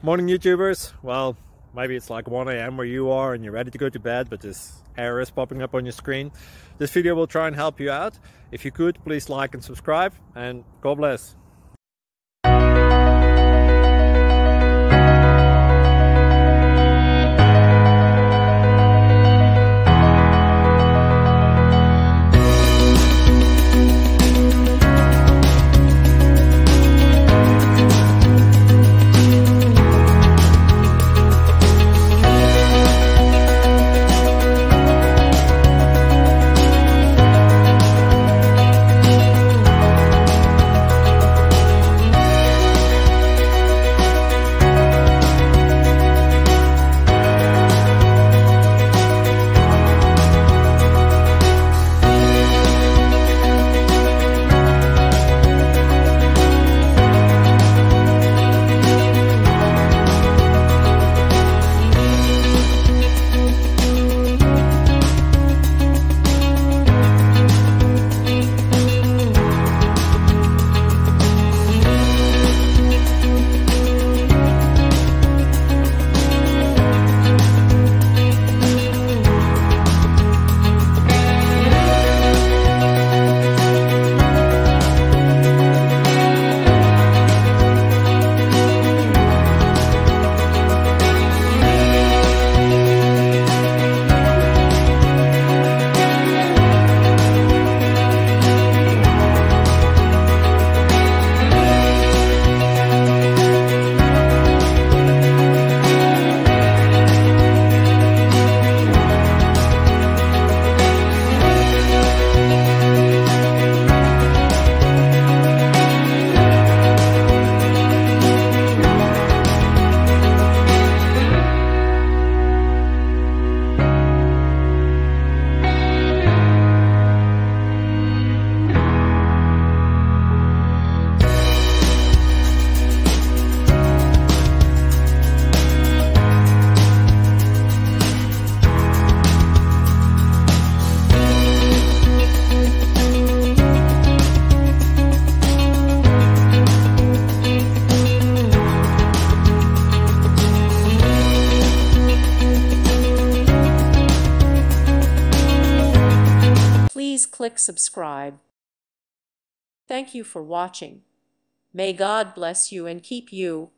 Morning YouTubers. Well, maybe it's like 1 a.m. where you are and you're ready to go to bed, but this error is popping up on your screen. This video will try and help you out. If you could, please like and subscribe, and God bless. Please click subscribe. Thank you for watching. May God bless you and keep you.